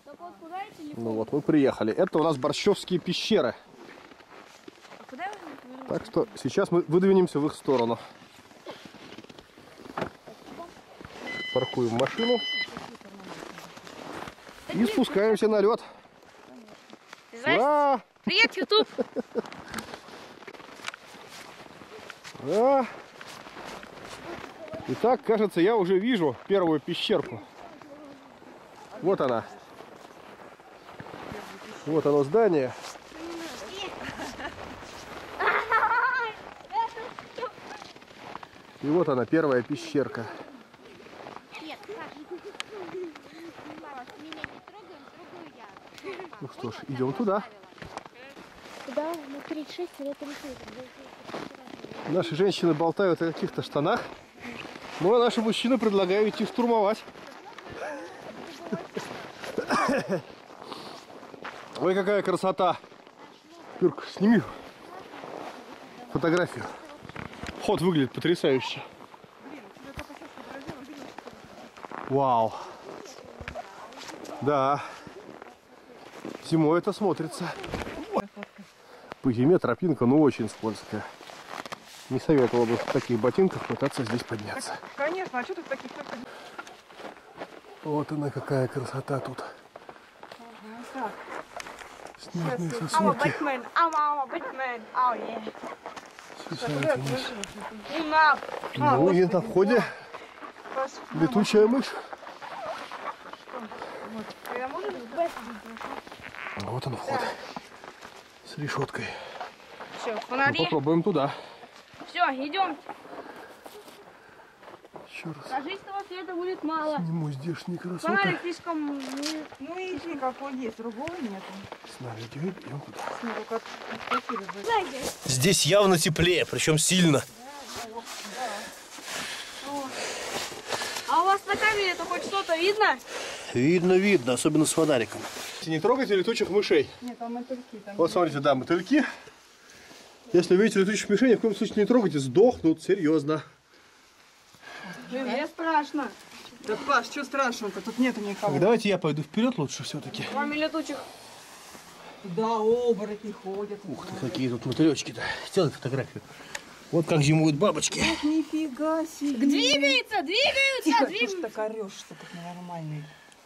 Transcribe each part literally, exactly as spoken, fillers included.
Ну вот, мы приехали. Это у нас Борщевские пещеры. Так что сейчас мы выдвинемся в их сторону. Паркуем машину. И спускаемся на лед. Ура! Привет, YouTube! Ура! Итак, кажется, я уже вижу первую пещерку. Вот она. Вот оно здание. И вот она, первая пещерка. Ну что ж, идем туда. Туда на тридцать шесть или тридцать шесть. Наши женщины болтают о каких-то штанах, ну а наши мужчины предлагают идти штурмовать. Ой, какая красота! Юрка, сними фотографию. Вход выглядит потрясающе. Вау! Да. Зимой это смотрится. По зиме тропинка, ну, очень скользкая. Не советовал бы в таких ботинках пытаться здесь подняться. Конечно, а что ты в таких? Вот она какая красота тут. Так. Снежные Ама сосульки. Бэтмен, ама, ама Бэтмен, ау, е. Ну и на входе летучая мышь. Вот он вход. С решеткой. Все, Ну, фонари. попробуем туда. Все, идем. Еще раз. Ложистого света будет мало. Сниму здешние красоты. Фонарик слишком... Ну иди, какой есть, другого нет. С нами идем, идем туда. Ну, только Здесь явно теплее, причем сильно. А у вас на камере-то хоть что-то видно? Видно, видно, особенно с фонариком. Не трогайте летучих мышей. Нет, там мотыльки. Там Вот смотрите, да, мотыльки. Если видите летучих мышей, ни в коем случае не трогайте, сдохнут, серьезно. Мне страшно. Да, Паш, что страшного-то? Тут нету никого. Так, давайте я пойду вперед лучше все-таки. Кроме летучих. Да, оборотни ходят. Ух ты, какие тут мотылечки-то. Сделай фотографию. Вот как зимуют бабочки. Ох, нифига себе. Двигается, двигаются, Тихо, двигаются. что ж так орешь-то так ненормальный.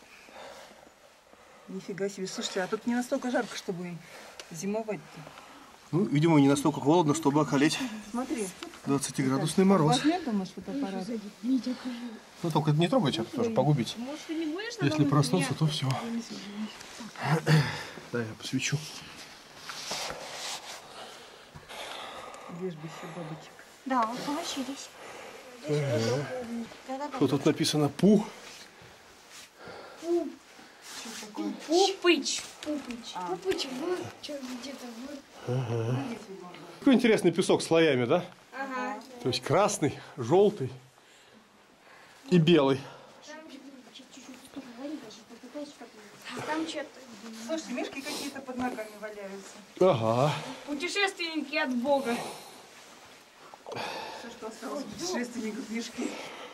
Нифига себе. Слушайте, а тут не настолько жарко, чтобы зимовать-то. Ну, видимо, не настолько холодно, чтобы околеть. Смотри. двадцатиградусный мороз. Возьмем, думаешь, фотоаппарат? Ну, только не трогайте, а то тоже погубите. Может, ты не будешь на Если том проснуться, меня? то все. Да, я посвечу. Где ж бы еще бабочек? Да, вот получились. Что тут написано? Пу. Пупыч. Пупыч. Пупыч был что, где-то был. Какой интересный песок слоями, да? Ага. То есть красный, желтый и белый. Там что-то. Слушай, мишки какие-то под ногами валяются. Ага. Путешественники от Бога. Все, что осталось, путешественников мишки.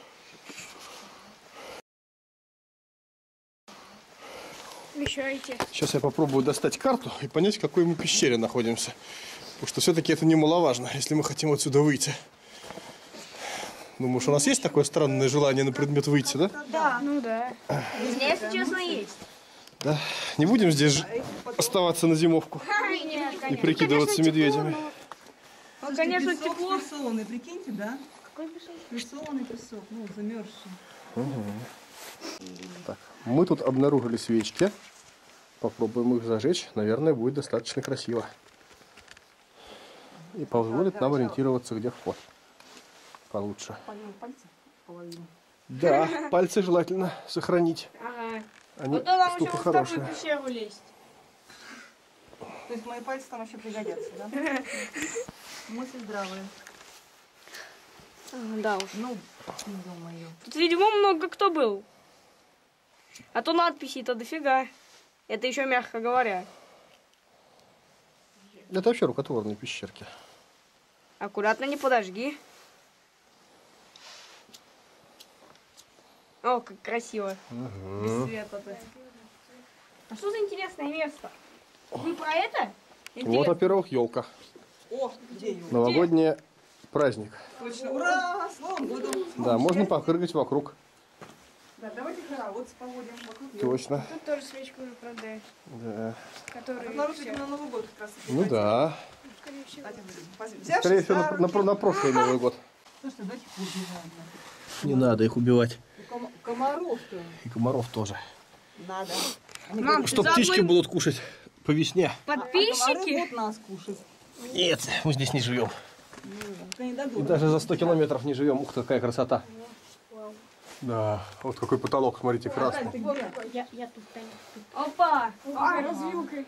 Мешаете. Сейчас я попробую достать карту и понять, в какой мы пещере находимся. Потому что все-таки это немаловажно, если мы хотим отсюда выйти. Думаешь, у нас есть такое странное желание на предмет выйти, да? Да. Ну да. Без меня, если честно, есть. Да. Не будем здесь ж- оставаться на зимовку и прикидываться медведями. Ну, конечно, песок тепло. прессованный, прикиньте, да? Какой пешок? Прессованный песок, ну, замерзший. Так, мы тут обнаружили свечки. Попробуем их зажечь. Наверное, будет достаточно красиво. И позволит нам ориентироваться, где вход. Получше. Пальцы половину. Да, пальцы желательно сохранить. Ага. Они Вот то нам еще штука в такую хорошая. пещеру лезть. То есть мои пальцы там вообще пригодятся, да? Мысли здравые. Да уж. Ну, не думаю. Тут, видимо, много кто был. А то надписи-то дофига. Это еще мягко говоря. Это вообще рукотворные пещерки. Аккуратно не подожги. О, как красиво. Угу. Без света-то. А что за интересное место? Вы про это? Вот, Интерес- во-первых, елка. О, где елка? Новогодний праздник. Точно. Ура! С Новым годом! Да, можно попрыгать вокруг. Да, давайте хороводцы поводим вокруг. Точно. Тут тоже свечку уже продают, Да. которые Народ, все- видимо, на Новый год как раз. Ну да. скорее всего. Давайте будем. Возьмем. Взявшись Скорее всего, за на, на, руки. на прошлый Новый год. Слушайте, давайте их убиваем. Не надо их убивать. И ком- Комаров-то И комаров тоже. надо. Они Мам, говорят, ты Что заодно птички им будут кушать по весне. а комары подписчики? будут нас кушать. Нет, мы здесь не живем. Ну, это не И дадут. даже за сто километров не живем. Ух ты, какая красота. Да, вот какой потолок, смотрите, красный. Ты где? Я, я тут, Таня. Опа! А, развилкой.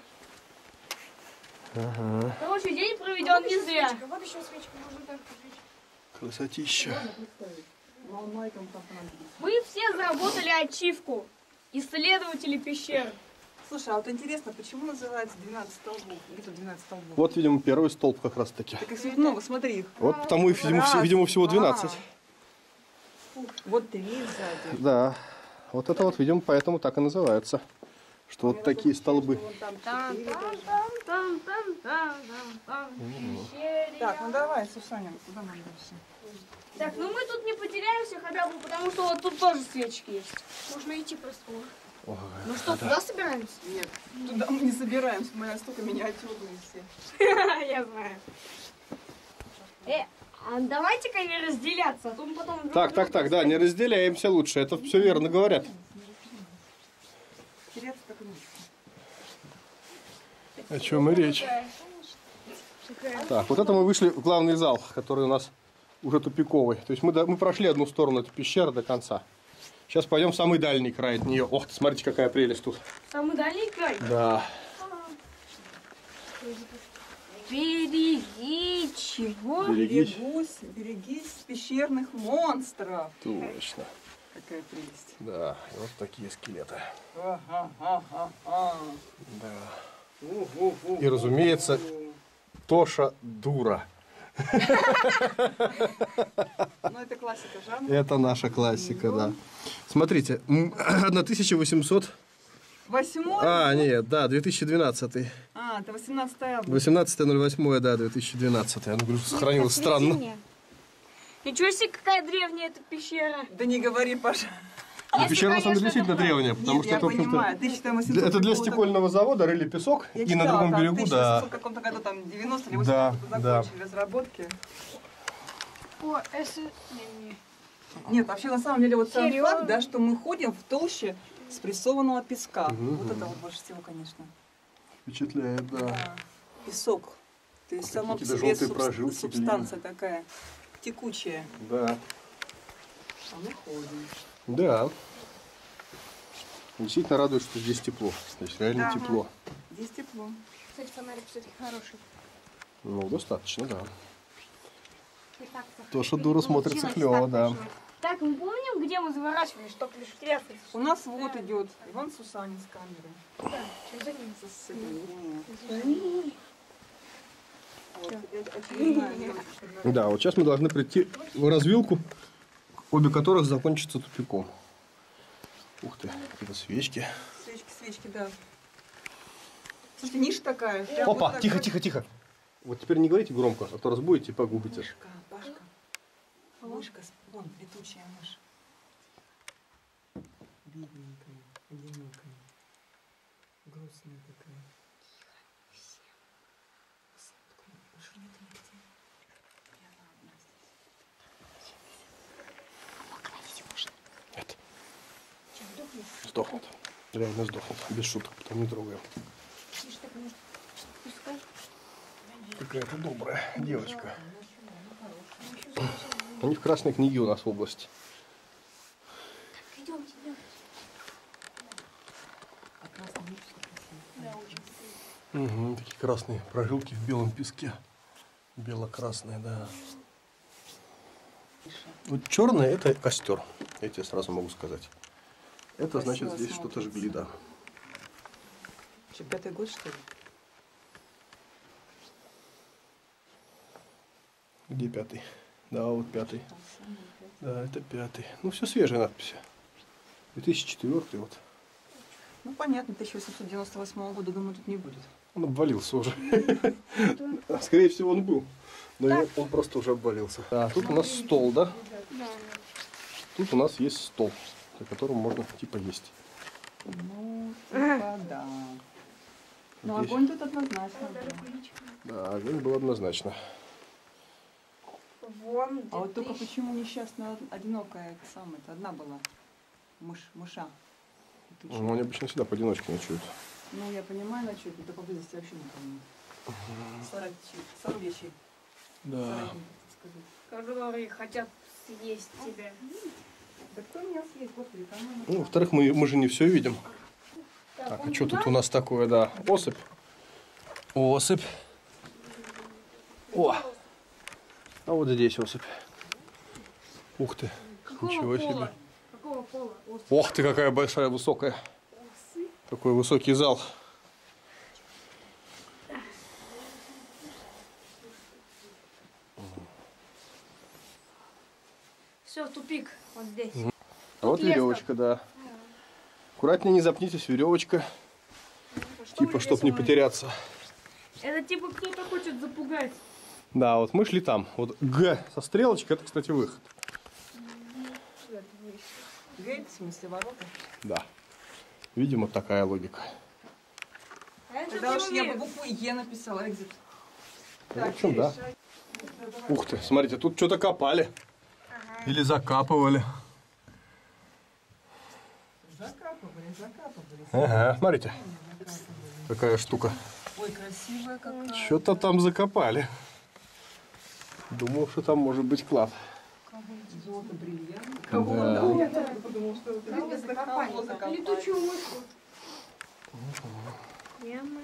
Ага. Короче, день проведен не зря. Вот еще свечка, можно так поджечь. Красотища. Волнайком там понадобится. Вы все заработали ачивку. Исследователи пещер. Слушай, а вот интересно, почему называется двенадцать столбов? Где тут двенадцать столбов? Вот, видимо, первый столб как раз таки. Так их много, смотри их. Вот потому, и, видимо, все- видимо, всего двенадцать. Вот три сзади. Да. Вот это вот, видимо, поэтому так и называется. Что вот такие столбы. Вон там Там, четыре там, даже. там, там, там, там, там, там, пещере. Так, ну давай, Сусаня, куда нам дальше? Так, ну мы тут не потеряемся хотя бы, потому что вот тут тоже свечки есть. Можно идти просто. Ой, Ну что, туда собираемся? Нет, туда мы не собираемся, мы настолько миниатюрные все. Я знаю. Э, а давайте-ка не разделяться, а то мы потом... друг Так, так, друга так, да, не разделяемся лучше. Это все верно говорят. Теряться так и нечего. О чем и речь. Так, вот это мы вышли в главный зал, который у нас уже тупиковый. То есть мы, до- мы прошли одну сторону этой пещеры до конца. Сейчас пойдем в самый дальний край от нее. Ох ты, смотрите, какая прелесть тут. Самый дальний край. Да. Береги чего? Берегись. Берегусь, берегись пещерных монстров. Точно. Какая прелесть. Да, и вот такие скелеты. Ага-ага-ага. Да. У-у-у. И, разумеется, Тоша дура. Ну, это классика жанра. Это наша классика, да. Смотрите, м, тысяча восемьсот... Восьмой? А, нет, да, две тысячи двенадцатый. А, это восемнадцатое августа. восемнадцатое ноль восьмое, да, две тысячи двенадцатый. Оно, говорю, сохранилось странно. Ничего себе, какая древняя эта пещера. Да не говори, Паша. Ну, пещера, на самом деле, действительно древняя, потому Нет, что я это, в общем-то, понимаю. тысяча восемьсот для- это для какого-то- стекольного завода рыли песок, Я и читала, на другом там берегу, в тысяча да. восемьсот каком-то году, там, девяносто или Да, восемьдесят да. закончили разработки. О, эс... Не, не. Нет, вообще, на самом деле, вот сам Серьезно? факт, да, что мы ходим в толще спрессованного песка. Вот это вот больше всего, конечно. Впечатляет, да. Да. Песок. То есть сама по Какие-то себе желтые суб- прожилки субстанция такая текучая. Да. А мы ходим. Да. Действительно радует, что здесь тепло. Здесь реально Ага. тепло. Здесь тепло. Кстати, фонарик все-таки хороший. Ну, достаточно, да. И так-то. То, что дура смотрится клево, да. Так, мы помним, где мы заворачивали, чтобы лишь трясать? У нас вот идет Иван Сусанин с камерой. С этой- Вот, это очередная девочка. Да, вот сейчас мы должны прийти в развилку, обе которых закончатся тупиком. Ух ты, какие-то свечки. Свечки, свечки, да. Слушайте, ниша такая. прям вот Опа, так тихо, вот. тихо, тихо. Вот теперь не говорите громко, а то разбудите и погубите. Мышка, Пашка. Мышка, с- вон, летучая мышь. Бедненькая, одинокая. Грустная такая. Больше нет нигде. Я одна здесь. Нет. Сдохнут. Реально сдохнут. Без шуток, потом не трогаем. Какая-то добрая девочка. Они в красной книге у нас в области. Идемте, идемте. А красная мышка красивая. Угу, такие красные прожилки в белом песке. Бело-красные, да. Вот черное это костер. Я тебе сразу могу сказать. Это значит, Красиво здесь что-то смотрится. жгли, да. Что, пятый год, что ли? Где пятый? Да, вот пятый. Да, это пятый. Ну, все свежие надписи. две тысячи четвёртый вот. Ну, понятно, тысяча восемьсот девяносто восьмого года, думаю, тут не будет. Он обвалился уже. Скорее всего, он был. Но он просто уже обвалился. А тут у нас стол, да? Да. Тут у нас есть стол, на котором можно типа есть. Ну, типа, да. Но Здесь- огонь тут однозначно. Да, огонь был однозначно. Вон, А вот только две тысячи. почему несчастная, одинокая, это самая, это одна была мышь, мыша. Летучая. Ну, они обычно всегда поодиночке ночуют. Ну, я понимаю, на что это поблизости вообще никого нет. Сородичи, сородичи, Да. соратники, так сказать. Которые хотят съесть тебя. Да кто меня съест, господи, там она- Ну, во-вторых, мы, мы же не все видим. Так, а что тут у нас такое, да? Осыпь. Осыпь. О! А вот здесь осыпь. Ух ты. Ничего себе. Какого пола? Ох ты, какая большая, высокая. Какой высокий зал. Все, тупик. Вот здесь. А вот лес веревочка, да. Аккуратнее, не запнитесь, веревочка. Типа, чтоб не потеряться. Это типа кто-то хочет запугать. Да, вот мы шли там. Вот Г со стрелочкой, это, кстати, выход. Гейт, в смысле ворота. Да. Видимо, такая логика. А я Тогда уж что-то я не бы умею. букву Е написала, экзит. Ну, в общем, да. Ух ты, смотрите, тут что-то копали. Или закапывали. Закапывали, закапывали. Ага, смотрите. Какая штука. Ой, красивая какая. Что-то там закопали. Думал, что там может быть клад. Золото, бриллиант. Да. Я тоже подумала, что это видно, закопали, закопали. Летучую мышку. Ямы.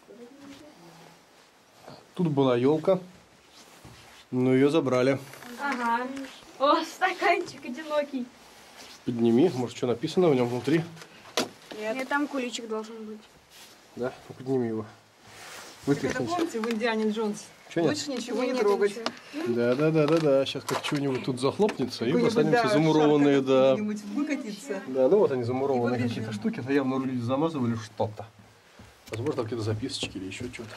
Тут была елка, но ее забрали. Ага. О, стаканчик одинокий. Подними, может, что написано в нем внутри. Нет, там куличик должен быть. Да, ну, подними его. Так это Вытряхните. помните в Индиане Джонс? Чё нет? Лучше ничего не Нет, трогать. ничего. Да, да, да, да, да. Сейчас как что-нибудь тут захлопнется, и мы Какой-нибудь, останемся да, замурованные, шар да. какой-нибудь выкатиться. Да, ну вот они замурованные И вот какие-то лежим. штуки, это явно люди замазывали что-то. Возможно, там какие-то записочки или еще что-то.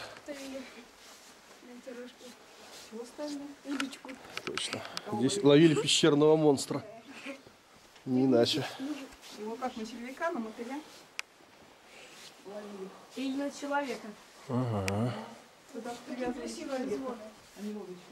Чего остальное? Удочку. Точно. Здесь ловили пещерного монстра. Не иначе. Его как, на червяка, на мотыля? Ловили. Или на человека. Ага. Туда привязывали человека, а не ловили.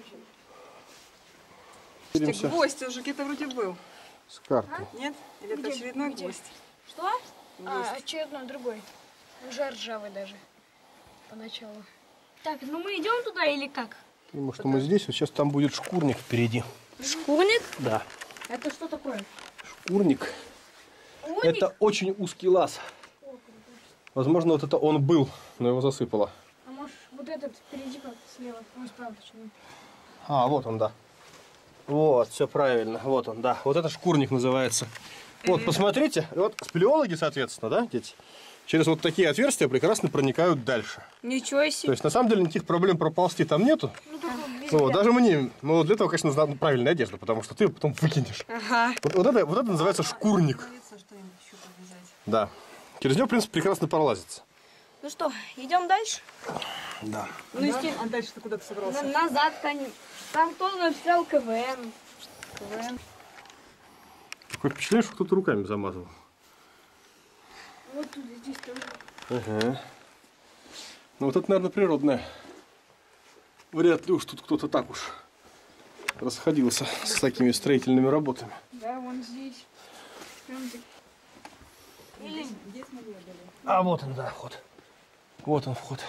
Видимся Гвоздь уже где-то вроде был. с картой. Нет? Или это Где? очередной Где? гвоздь? Что? А, очередной другой. Уже ржавый даже. Поначалу. Так, ну мы идем туда или как? Потому что мы здесь, вот сейчас там будет шкурник впереди. Шкурник? Да. Это что такое? Шкурник. Уник? Это очень узкий лаз. Возможно, вот это он был, но его засыпало. А может вот этот впереди как слева? Ой, справа точнее. А, вот он, да. Вот, все правильно. Вот он, да. Вот это шкурник называется. Вот, посмотрите. Вот спелеологи, соответственно, да, дети, через вот такие отверстия прекрасно проникают дальше. Ничего То себе. есть, на самом деле, никаких проблем проползти там нету. Ну, только без Ну, вот, бля. даже мне. Но для этого, конечно, нужна правильная одежда, потому что ты ее потом выкинешь. Ага. Вот, вот это, вот это называется шкурник. Боится что-нибудь еще повязать. Да. Через него, в принципе, прекрасно пролазится. Ну что, идем дальше? Да. Ну, Да? естественно. А дальше ты куда ты На- собрался? назад, конечно. Там кто-то написал КВН. КВН. Такое впечатление, что кто-то руками замазал. Вот тут, здесь тоже. Ага. Ну вот это, наверное, природное. Вряд ли уж тут кто-то так уж расходился с такими строительными работами. Да, вон здесь. Прям так. Или Здесь мы не были. А вот он, да, вход. Вот он вход.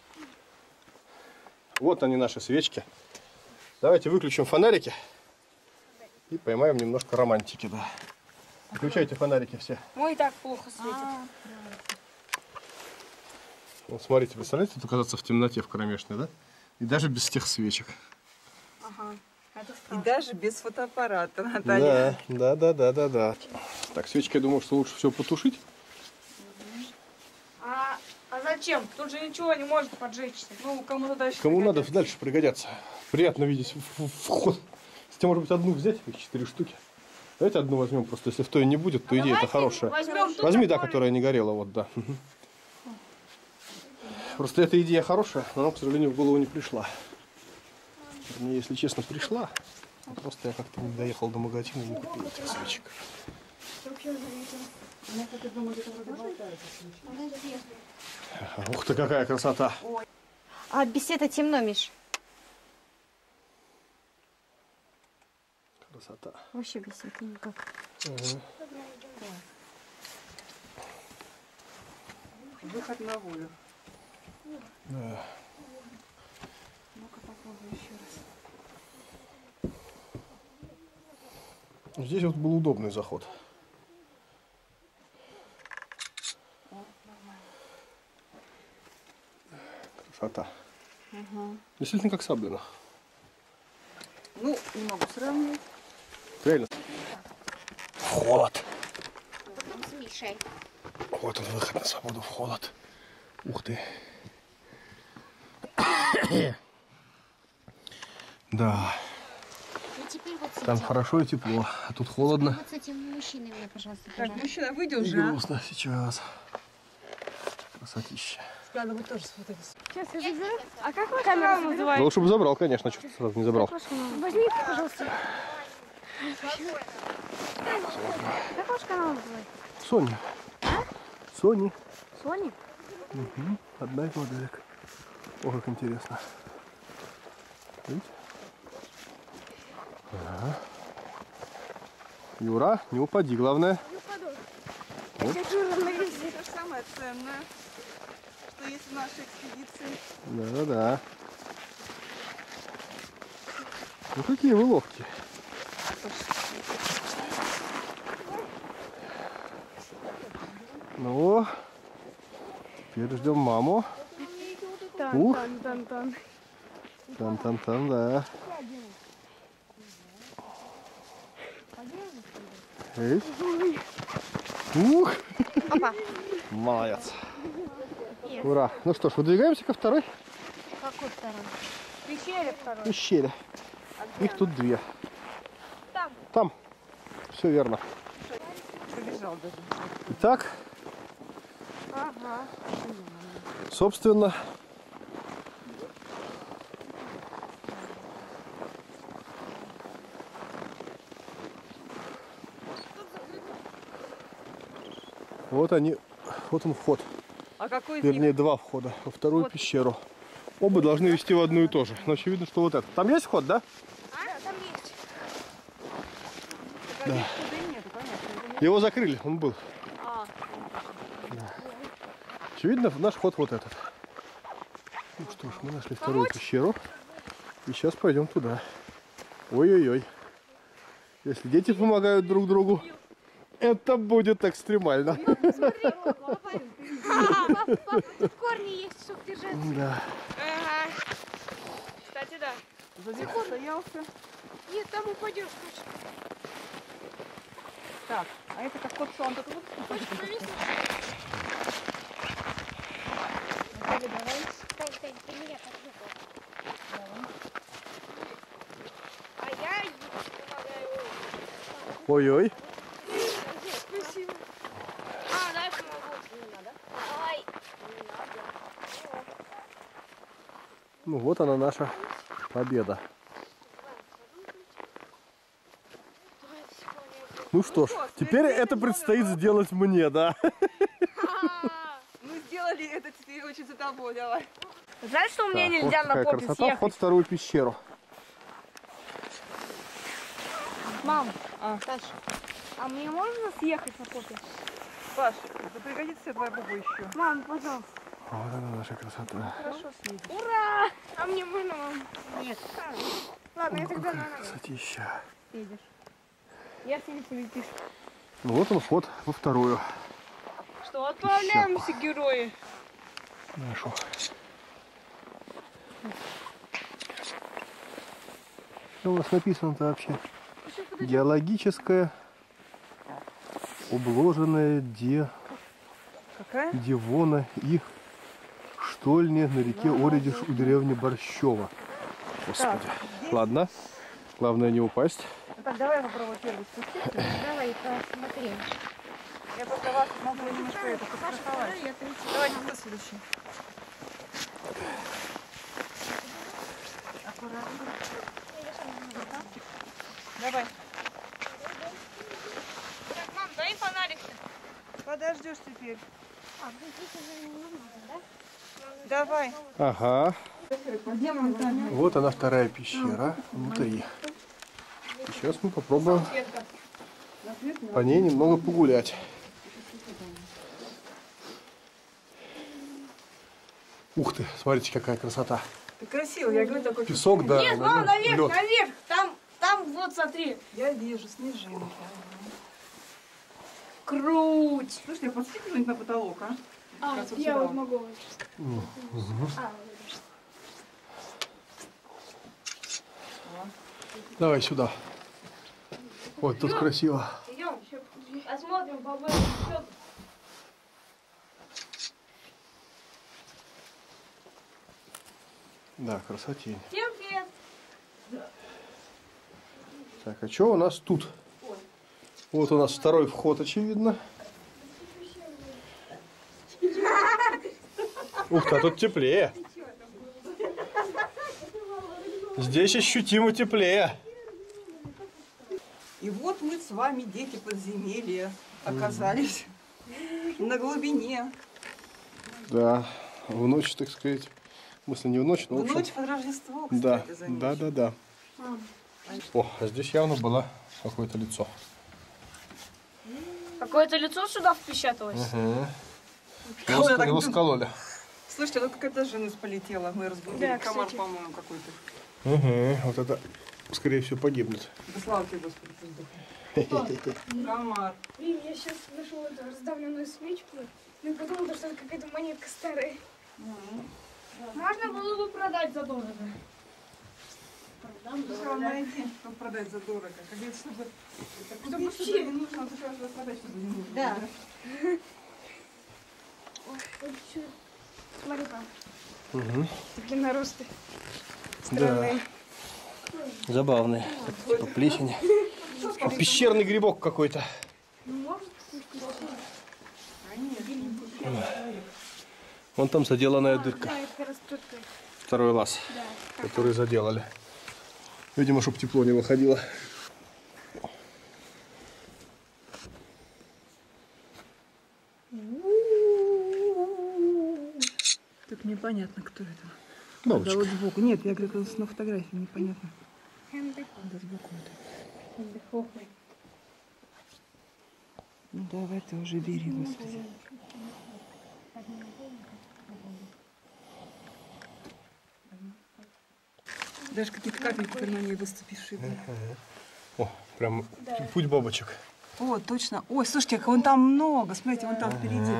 Вот они, наши свечки. Давайте выключим фонарики и поймаем немножко романтики, да. Выключайте фонарики все. мой и так плохо светит. Вот смотрите, представляете, тут оказаться в темноте, в кромешной, да? И даже без тех свечек. Ага. Это И страшно. даже без фотоаппарата, Наталья. Да, да, да, да, да, да. Так, свечки, я думаю, что лучше все потушить. А, а зачем? Тут же ничего не может поджечься. Ну, кому-то дальше. Кому надо, пригодится. дальше пригодятся. Приятно видеть в- в- вход. Хотя, может быть, одну взять, их четыре штуки. Давайте одну возьмем, просто если в той не будет, то идея это хорошая. Возьмем ту, Возьми, да, которая- которая не горела, вот, да. Мгм. Просто эта идея хорошая, но она, к сожалению, в голову не пришла. Мне, если честно, пришла. но Просто я как-то не доехал до магазина и не купил этих свечек. Ух ты, какая красота! А без света темно, Миш. Красота. Вообще без света никак. Выход на волю. Да. Ну-ка попробуй еще раз. Здесь вот был удобный заход. Красота. Ага. Действительно как Саблина. Ну, не могу сравнивать. Реально. Холод. Потом с Мишей. Вот он, выход на свободу в холод. Ух ты. Да, И теперь вот с там этим. хорошо и тепло, а тут холодно. Вот с этим мужчиной мне, пожалуйста, Так, пожалуйста. мужчина, выйди И уже. а? грустно сейчас. Красотища. Надо бы тоже сфотографировать. Сейчас я заберу. А как ваш канал называется? Ну, лучше бы забрал, конечно, что ты сразу не забрал. Возьми, пожалуйста. Как ваш канал называется? Соня. Сони. Сони? Угу. Одна из моделек. О, как интересно. Видите? Ага. Юра, не упади, главное. Я держу равновесие. Это самое ценное, что есть в нашей экспедиции. Да-да-да. Ну какие вы ловкие. Ну, теперь ждем маму. Ух. Тан-тан-тан. Там-там-там, да. Эй. Ух. Молодец. Ура. Ну что ж, выдвигаемся ко второй Какой второй? Пещере второй. пещере. Их тут две. Там. Там. Все верно. Побежал даже. Итак, Ага. собственно, вот они, вот он вход. А какой из них? Вернее, два входа во вторую Вот. пещеру. Оба должны вести в одну и ту же. Но очевидно, что вот это. Там есть вход, да? А, там есть. Да. Туда нету, понятно. Его закрыли, он был. А, Очевидно, наш ход вот этот. Ну что ж, мы нашли вторую пещеру. И сейчас пойдем туда. Ой-ой-ой. Если дети помогают друг другу, это будет экстремально. Корни есть, чтобы держать. Да. ага. Кстати, да. Сзади стоялся. Нет, там упадешь. Так, а это как кот сон. Тут вот Тань, Тань, ты меня подвигал. А я ей помогаю. Ой-ой. Спасибо. А, дай помогу. Не надо. Давай. Ну вот она наша победа. Ну что ж, теперь это предстоит сделать мне, да? мы сделали это, теперь очень за тобой, давай. Знаешь, что мне Так, вот нельзя на какая попе красота, съехать? вход в вторую пещеру. Мам, а, Саша, а мне можно съехать на попе? Паш, да пригодится тебе твоя буба еще. Мам, пожалуйста. Вот она наша красота. Хорошо съедешь. Ура! А мне можно, мам? Нет. Ладно, я тогда на ногу Красотища. съедешь. Если не полетишь. Ну вот он вход во вторую Что, отправляемся, герои? нашу. Что у нас написано-то вообще? Геологическая обложенная де... Какая? Дивона и штольня на реке Оридиш у деревни Борщева. Господи. здесь- Ладно. Главное не упасть. Ну так, давай я попробую первый спуститься. Давай посмотрим. Я просто вас могу немножко это подстраховать. Давайте, кто следующий? Аккуратно. Давай. Так, мам, дай фонарик-то. Подождешь теперь. А, здесь уже не нужно, да? Давай. Ага. Где мы там? Вот она, вторая пещера внутри. Сейчас мы попробуем по ней немного погулять. Ух ты, смотрите, какая красота. Ты красиво, я говорю, такой Песок, да, Нет, на мам, нем наверх, лед. наверх. Там, там, вот, смотри. Я вижу снежинки. Круть. Слушай, я подскидываю на потолок, а? А, Как раз вот я сюда. вот могу. Мгм. А, Давай сюда. Вот тут красиво. Идем, посмотрим поближе. Всё. Да, красотень. Всем привет. Так, а что у нас тут? Вот у нас второй вход, очевидно. Ух ты, а тут теплее. Здесь ощутимо теплее. И вот мы с вами, дети подземелья, оказались на глубине. Да, в ночь, так сказать. В смысле, не в ночь, но в В общем. ночь под Рождество, Да, кстати, замечу. да, да, да. О, а здесь явно было какое-то лицо. Какое-то лицо сюда впечаталось. Угу. Кого я так Его думаю? скололи. Слушайте, тут какая-то жирность полетела. Мы разбудили Да, комар, кстати. по-моему, какой-то. Угу. Вот это, скорее всего, погибнет. Да слава тебе, Господи, ты сдохни. Комар. блин, я сейчас нашел эту раздавленную свечку. Ну и подумала, что это какая-то монетка старая. Можно было бы продать задорого. Все, найди, чтобы продать задорого. Как говорится, чтобы это купить что-то не нужно, а дешево продать что-то не нужно. Да. Смотри, пап, Угу. длина роста. Да. Забавный. Так, типа плесень. А пещерный грибок какой-то. Вон там заделанная дырка. Да, это как раз тут. Второй лаз, который заделали. Видимо, чтобы тепло не выходило. Тут непонятно, кто это. Бабочка. Да вот сбоку. Нет, я говорю, это на фотографии непонятно. Да сбоку это. Ну давай ты уже бери, Господи. Даже какие-то капельки на ней выступившие были. О, прям путь бабочек. О, точно. Ой, слушайте, как вон там много. Смотрите, вон там впереди.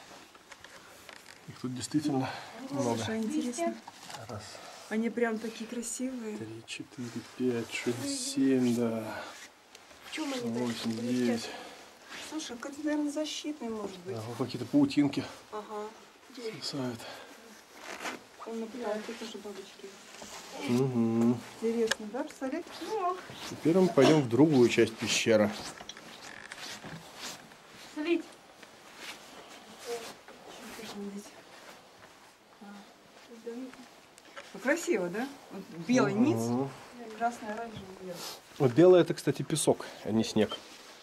Их тут действительно много. Слушай, интересно. Раз, Они прям такие красивые. три, четыре, пять, шесть, семь, да. Восемь, девять. Слушай, какой-то, наверное, защитный может быть. Да, вот какие-то паутинки Ага. свисают. Он на потолке тоже бабочки. Угу. Интересно, да? Представляете? Ну, Теперь мы пойдем в другую часть пещеры. Смотрите. ну, красиво, да? Вот белый низ, Мгм. красный, оранжевый, белый. Вот белое это, кстати, песок, а не снег.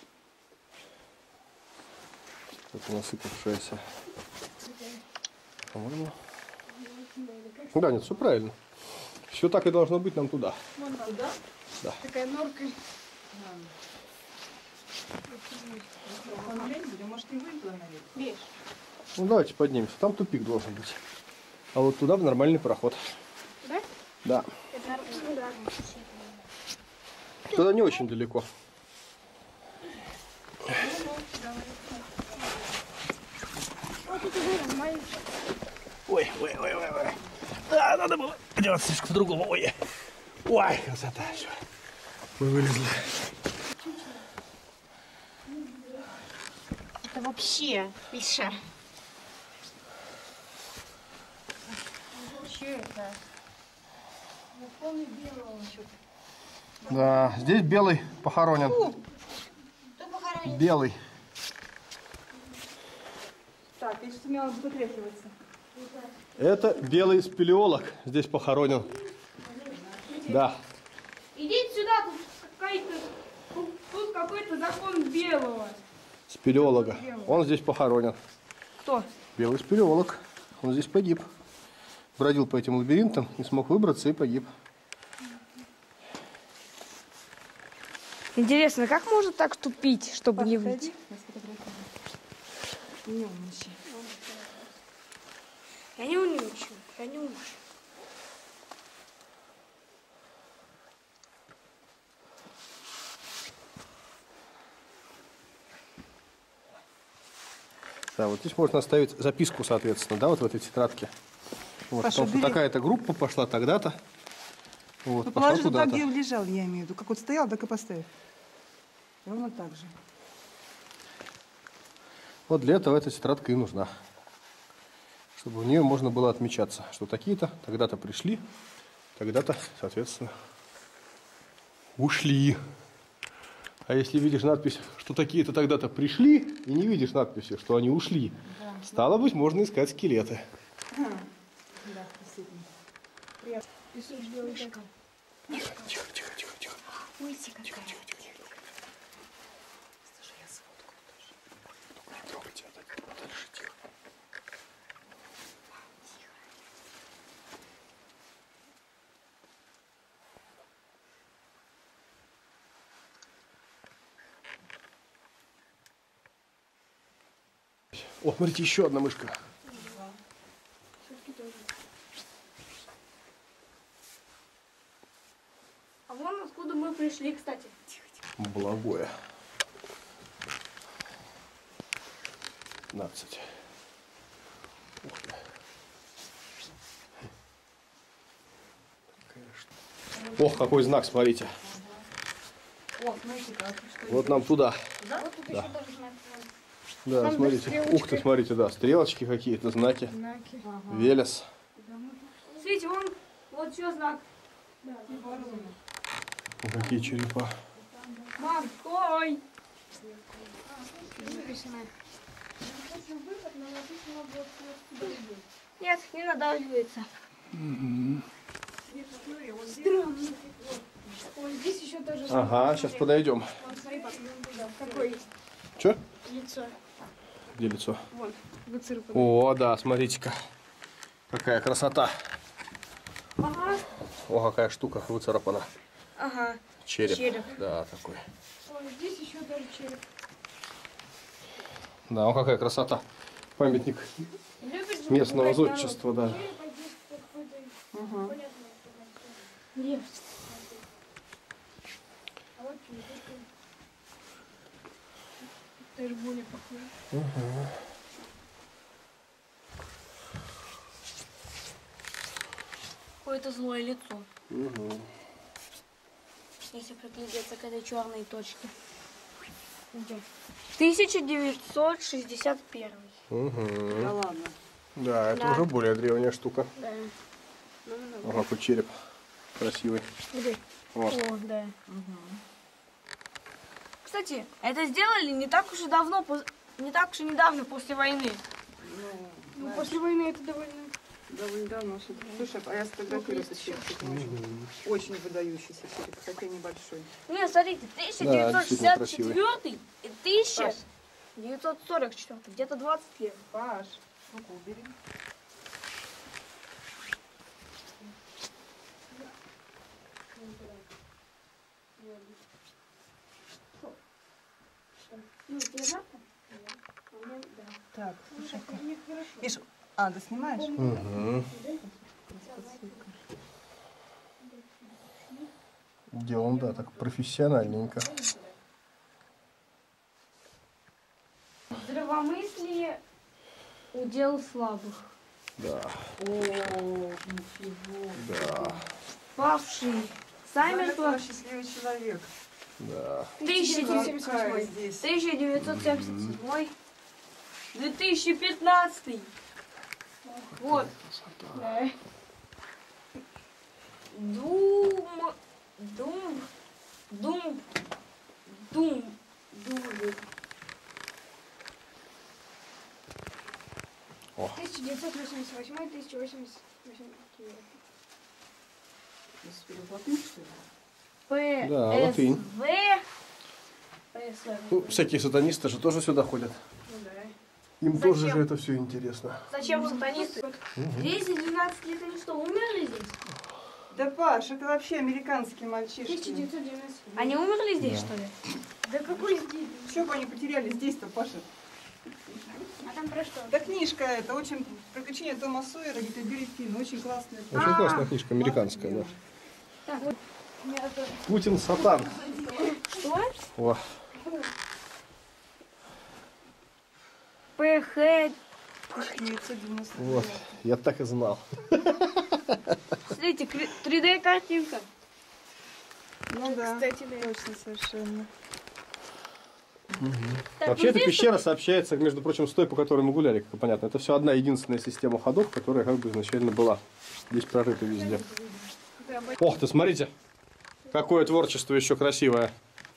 Это насыпавшееся. По-моему. Да, нет, все правильно. Все так и должно быть нам туда. Вон там. Туда? Такая норка. Погулять будем, может, и вы туда наверх? Видишь? Ну давайте поднимемся. Там тупик должен быть. А вот туда в нормальный проход. Да? Да. Это, ну да. Туда не очень далеко. Вот это уже нормально. Ой, ой, ой, ой, ой. Да, надо было делать слишком по-другому. Ой, ой, красота. Всё. Мы вылезли. Это вообще пиша. Что это? Полный белого что-то. Да, здесь белый похоронен. Белый. Так, я сейчас умела вытряхиваться. Это белый спелеолог здесь похоронен. Да. Идите сюда, тут какой-то тут, тут какой-то закон белого. Спелеолога. Он здесь похоронен. Кто? Белый спелеолог. Он здесь погиб. Бродил по этим лабиринтам, не смог выбраться и погиб. Интересно, как можно так тупить, чтобы не выйти? Не умничай. Я не умничаю, я не умничаю. Да, вот здесь можно оставить записку, соответственно, да, вот в этой тетрадке. Вот, Паша, потому что бери. такая-то группа пошла тогда-то. Вот, Ну, пошла положи туда, куда-то. где лежал, я имею в виду. Как вот стоял, так и поставь. Ровно так же. Вот для этого эта тетрадка и нужна. Чтобы в нее можно было отмечаться, что такие-то тогда-то пришли, тогда-то, соответственно, ушли. А если видишь надпись, что такие-то тогда-то пришли, и не видишь надписи, что они ушли, да. Стало быть, можно искать скелеты. Да, действительно. Тихо, тихо, тихо, тихо, тихо. Ой, какая. Тихо, тихо, тихо. Слушай, я сфоткаю тоже. Только не трогайте, а так подальше, тихо. О, смотрите, еще одна мышка. А вон откуда мы пришли, кстати. Благое. пятнадцать. Ух ты. Ох, какой знак, смотрите. О, смотрите-ка, а что Вот нам туда. Да? Вот тут Да. еще даже знак. Да, Там смотрите. даже Ух ты, стрелочкой. смотрите, да, стрелочки какие-то, знаки. Знаки. Велес. Смотрите, вон, вот еще знак. Какие черепа. Мам, ой. Написано. Нет, не надавливается. Странно. Ой, здесь еще тоже знак. Ага, сейчас подойдем. Вон, смотри, какой Че? лицо. Где лицо? Вон, выцарапано. О, да, смотрите-ка. Какая красота. Ага. О, какая штука выцарапана. Ага. Череп. Череп. Да, такой. Ой, здесь еще даже череп. Да, о, какая красота. Памятник Любит же местного убрать народ. зодчества, да. Череп, а здесь какой-то Угу. понятно. Лев. А вот черепушка. Даже более похоже. Какое-то злое лицо. Угу. Если приглядеться к этой черной точке. тысяча девятьсот шестьдесят первый. Угу. Да ладно. Да, это Да. уже более древняя штука. Да. О, какой череп красивый. Где? Вот. О, да. Кстати, это сделали не так уж и давно, пос- не так уж и недавно после войны. Ну, после войны это довольно... Довольно давно. что-то. Слушай, а я сфотографирую этот череп. Очень выдающийся череп, хотя небольшой. Нет, смотрите, тысяча девятьсот шестьдесят четвёртый и тысяча девятьсот сорок четвёртый, где-то двадцать лет. Паш, руку убери. Ну, тебе жарко? Так, слушай. Видишь, а, ты снимаешь? Угу. Делаем, да, так профессиональненько. Здравомыслие удел слабых. Да, О, ничего. да, Павший замертво счастливый человек. да. тысяча девятьсот Какая здесь? тысяча девятьсот семьдесят седьмой, две тысячи пятнадцатый. Вот. Да. Дум... Дум... Дум. Дум. Дум. тысяча девятьсот восемьдесят восьмой — тысяча девятьсот восемьдесят девятый. Латынь, что ли? П. Да, латынь. В. ПСВ. Ну, всякие сатанисты же тоже сюда ходят. Ну да. Им Зачем? тоже же это все интересно. Зачем сатанисты? десять-двенадцать лет они что, умерли здесь? Да, Паш, это вообще американские тысяча мальчишки. девятьсот девяносто. Они умерли здесь, что ли? Да какой здесь? Что бы они потеряли здесь-то, Паша? А там про что? Да книжка это очень... Приключения Тома Сойера, Гитлер Финн. Очень классная. Очень классная книжка, американская, да. Так, вот. У меня тоже. Путин сатан. Что? О, ПХ. тысяча девятьсот девяносто вот, я так и знал. Смотрите, три дэ картинка. Ну да, Кстати, да. точно совершенно. Так, Вообще вот эта здесь пещера сообщается, между прочим, с той, по которой мы гуляли, как понятно. Это все одна единственная система ходов, которая как бы изначально была. Здесь прорыта везде. Ох ты, смотрите, какое творчество еще красивое.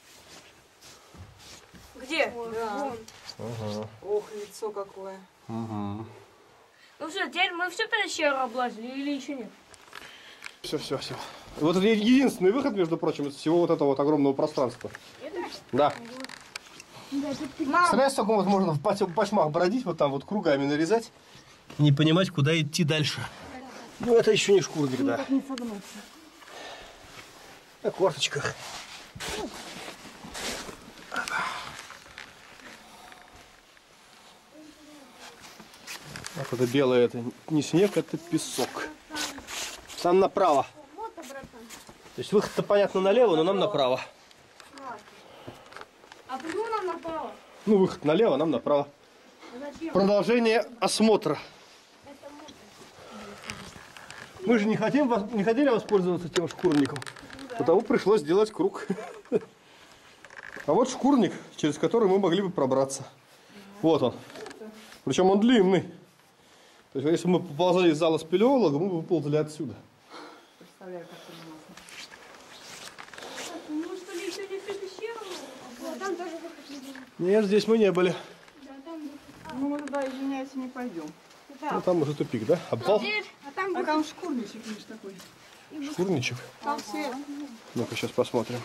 Где? Да. Ага. Ох, лицо какое. Угу. Ну все, теперь мы всю пещеру облазили или еще нет? Все, все, все. Вот это единственный выход, между прочим, из всего вот этого вот огромного пространства. Да. Представляешь, сколько вот можно в пачмах бродить, вот там вот кругами нарезать. Не понимать, куда идти дальше. Ну, это еще не шкурник, да. Не согнуться. На корточках. Вот это белое, это не снег, это песок. Там направо. То есть выход-то, понятно, налево, но нам направо. А почему нам направо? Ну, выход налево, нам направо. Зачем? Продолжение осмотра. Мы же не, хотим, вос- не хотели воспользоваться тем шкурником, потому пришлось сделать круг. А вот шкурник, через который мы могли бы пробраться. Вот он. Причем он длинный. То есть, если мы поползли из зала спелеолога, мы бы выползли отсюда. Представляю, как это ужасно. Ну что ли, еще не всю пещеру? А там тоже выход не было. Нет, здесь мы не были. Да, там выход. Ну, мы туда, извиняюсь, не пойдем. Ну, там уже тупик, да? Обвал? А там А выход. там шкурничек, видишь, такой. Шкурничек. Там свет. Ну-ка, сейчас посмотрим.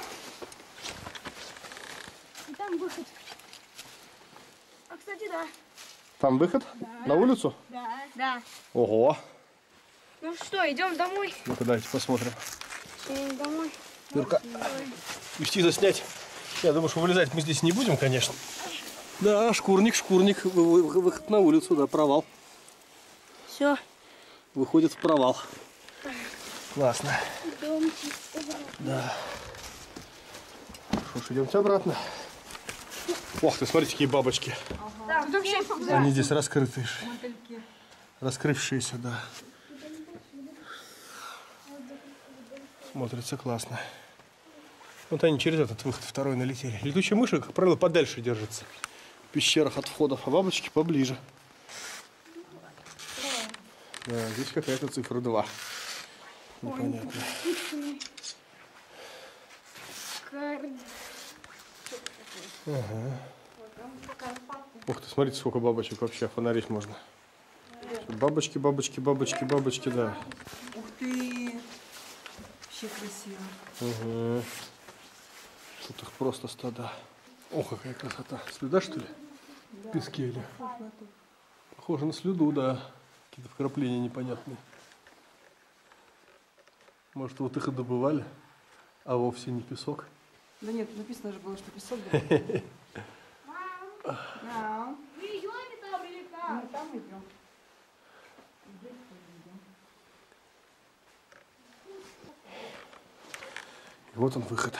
И там выход. А, кстати, да. Там выход? На улицу? Да. Да. Ого. Ну что, идем домой? Ну-ка, давайте посмотрим. Идем домой. Юрка, пусти заснять. Я думаю, что вылезать мы здесь не будем, конечно. Да, шкурник, шкурник. Вы- вы- Выход на улицу, да, провал. Все. Выходит в провал. Классно. Да. Что ж, идемте обратно. Ох ты, смотрите, какие бабочки. Так, Тут вообще Они здесь раскрытые. Мотыльки. Раскрывшиеся, да. Смотрится классно. Вот они через этот выход второй налетели. Летучие мыши, как правило, подальше держатся в пещерах от входов, а бабочки поближе. Да, здесь какая-то цифра два. Непонятно. Ага. Ух ты, смотрите, сколько бабочек вообще, фонарить можно. Бабочки, бабочки, бабочки, бабочки, да. Ух ты! Вообще красиво. Угу. Тут их просто стада. Ох, какая красота. Слюда, что ли? В песке или? Похоже на слюду, да. Какие-то вкрапления непонятные. Может, вот их и добывали, а вовсе не песок. Да нет, написано же было, что песок был. Да. Вы идете там или как? Ну, там идем. И вот он выход.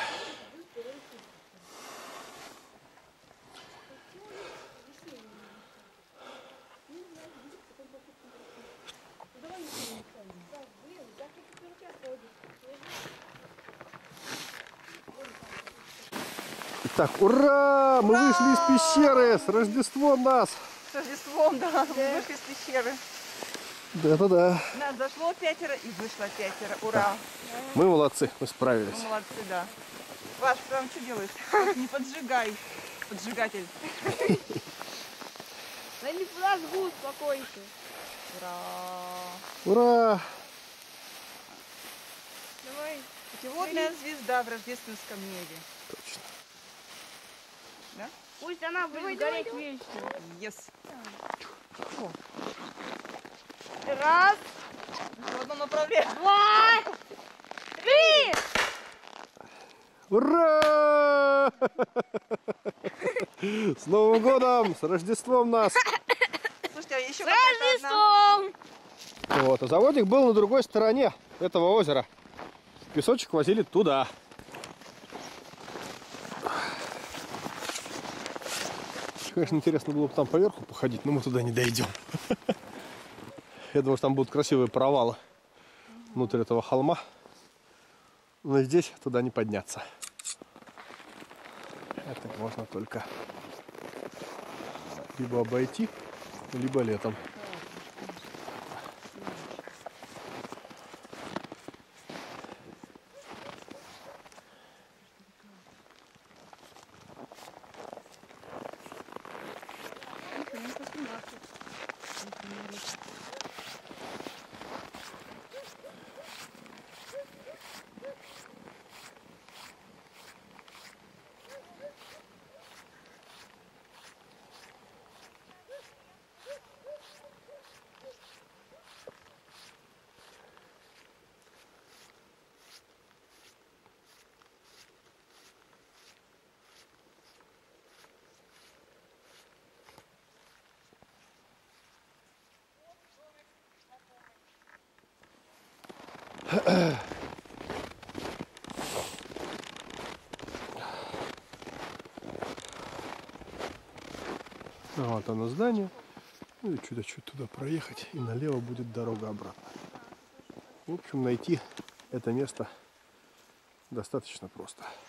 Так, ура! Мы вышли из пещеры! С Рождеством нас! С Рождеством, да. Мы вышли из пещеры. Да-да да. Нас зашло пятеро и вышло пятеро. Ура! Мы молодцы, мы Мы справились. молодцы, да. Паш, прям что делаешь? Не поджигай, поджигатель. Да не подожгу, успокойся. Ура! Ура! Давай. Путеводная звезда в рождественском небе. Точно. Да? Пусть она будет Давай, гореть давай, вечно. Yes. Раз, В одном направлении. два, три. Ура! С Новым годом! С Рождеством нас! Слушайте, а еще С какая-то одна. Рождеством! Вот, а заводик был на другой стороне этого озера. Песочек возили туда. Конечно, интересно было бы там поверху походить, но мы туда не дойдем. Я думаю, что там будут красивые провалы внутрь этого холма. Но здесь туда не подняться. Это можно только либо обойти, либо летом. Вот оно здание. Ну и чуть-чуть туда проехать, и налево будет дорога обратно. В общем, найти это место достаточно просто.